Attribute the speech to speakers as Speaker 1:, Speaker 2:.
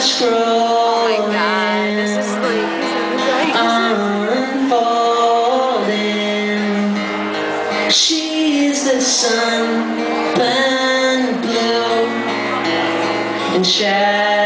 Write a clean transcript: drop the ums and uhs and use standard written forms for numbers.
Speaker 1: scrolling,
Speaker 2: Oh my god, this is
Speaker 1: unfolding. She's the sun, burned blue, and shadow.